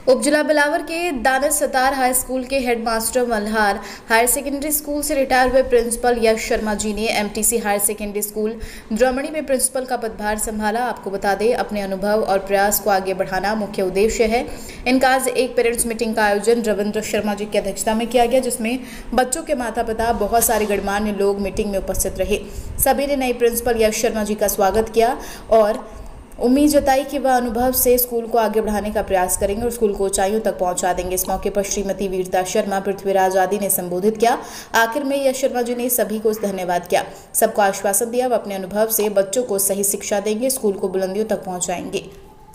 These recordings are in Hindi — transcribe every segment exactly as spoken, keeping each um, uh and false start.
उपजिला बिलावर के दानिश सतार हाई स्कूल के headmaster Malhar higher secondary school से रिटायर हुए प्रिंसिपल यश शर्मा जी ने MTC higher secondary school Dramani में प्रिंसिपल का पदभार संभाला। आपको बता दें, अपने अनुभव और प्रयास को आगे बढ़ाना मुख्य उद्देश्य है। इनका आज एक पेरेंट्स मीटिंग का आयोजन रविंद्र शर्मा जी की अध्यक्षता में किया गया, जिसमें बच्चों के माता पिता, बहुत सारे गणमान्य लोग मीटिंग में उपस्थित रहे। सभी ने नए प्रिंसिपल यश शर्मा जी का स्वागत किया और उम्मीद जताई कि वह अनुभव से स्कूल को आगे बढ़ाने का प्रयास करेंगे और स्कूल को ऊंचाइयों तक पहुंचा देंगे। इस मौके पर श्रीमती वीरता शर्मा, पृथ्वीराज आदि ने संबोधित किया। आखिर में यश शर्मा जी ने सभी को धन्यवाद किया, सबको आश्वासन दिया वह अपने अनुभव से बच्चों को सही शिक्षा देंगे, स्कूल को बुलंदियों तक पहुंचाएंगे।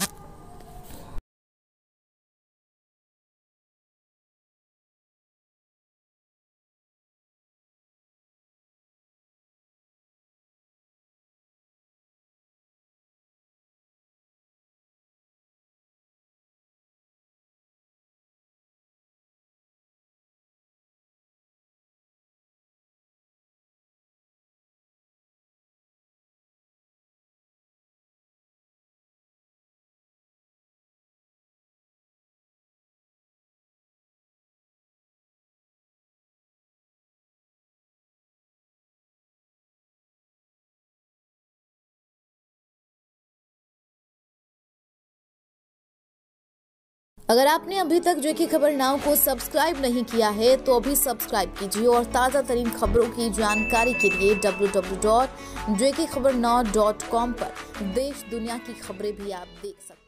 अगर आपने अभी तक जे के खबर नाउ को सब्सक्राइब नहीं किया है तो अभी सब्सक्राइब कीजिए और ताज़ा तरीन खबरों की जानकारी के लिए W W W dot J K Khabar now dot com पर देश दुनिया की खबरें भी आप देख सकते हैं।